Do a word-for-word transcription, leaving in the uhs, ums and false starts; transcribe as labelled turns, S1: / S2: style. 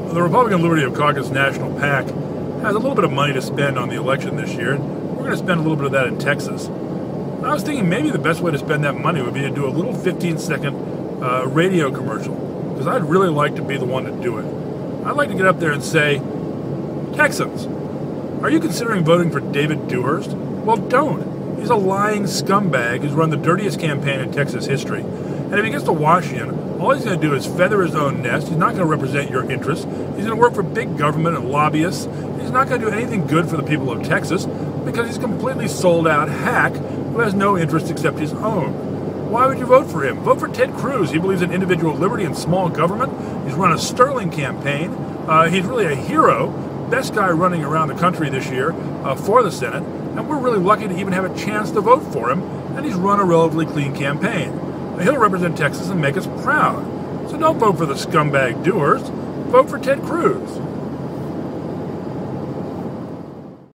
S1: The Republican Liberty Caucus National PAC has a little bit of money to spend on the election this year, and we're going to spend a little bit of that in Texas. And I was thinking maybe the best way to spend that money would be to do a little fifteen-second uh, radio commercial, because I'd really like to be the one to do it. I'd like to get up there and say, Texans, are you considering voting for David Dewhurst? Well, don't. He's a lying scumbag who's run the dirtiest campaign in Texas history. And if he gets to Washington, all he's going to do is feather his own nest. He's not going to represent your interests. He's going to work for big government and lobbyists. He's not going to do anything good for the people of Texas because he's a completely sold-out hack who has no interest except his own. Why would you vote for him? Vote for Ted Cruz. He believes in individual liberty and small government. He's run a sterling campaign. Uh, he's really a hero. Best guy running around the country this year uh, for the Senate. And we're really lucky to even have a chance to vote for him. And he's run a relatively clean campaign. He'll represent Texas and make us proud. So don't vote for the scumbag Dewhurst. Vote for Ted Cruz.